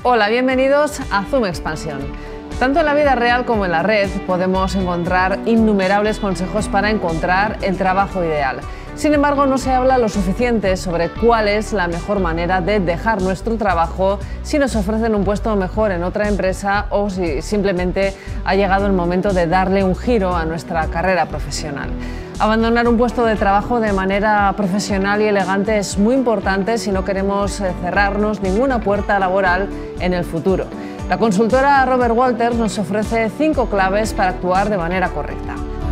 Hola, bienvenidos a Zoom Expansión. Tanto en la vida real como en la red podemos encontrar innumerables consejos para encontrar el trabajo ideal. Sin embargo, no se habla lo suficiente sobre cuál es la mejor manera de dejar nuestro trabajo si nos ofrecen un puesto mejor en otra empresa o si simplemente ha llegado el momento de darle un giro a nuestra carrera profesional. Abandonar un puesto de trabajo de manera profesional y elegante es muy importante si no queremos cerrarnos ninguna puerta laboral en el futuro. La consultora Robert Walters nos ofrece 5 claves para actuar de manera correcta.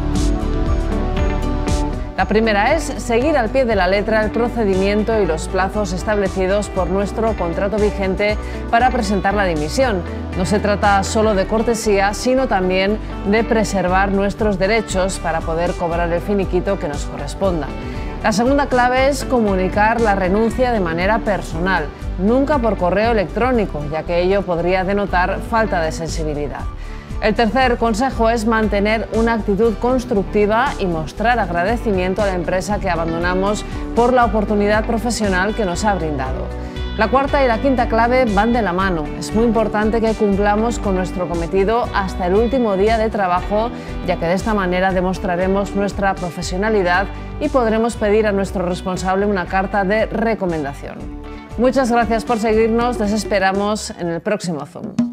La primera es seguir al pie de la letra el procedimiento y los plazos establecidos por nuestro contrato vigente para presentar la dimisión. No se trata solo de cortesía, sino también de preservar nuestros derechos para poder cobrar el finiquito que nos corresponda. La segunda clave es comunicar la renuncia de manera personal, nunca por correo electrónico, ya que ello podría denotar falta de sensibilidad. El tercer consejo es mantener una actitud constructiva y mostrar agradecimiento a la empresa que abandonamos por la oportunidad profesional que nos ha brindado. La cuarta y la quinta clave van de la mano. Es muy importante que cumplamos con nuestro cometido hasta el último día de trabajo, ya que de esta manera demostraremos nuestra profesionalidad y podremos pedir a nuestro responsable una carta de recomendación. Muchas gracias por seguirnos, les esperamos en el próximo Zoom.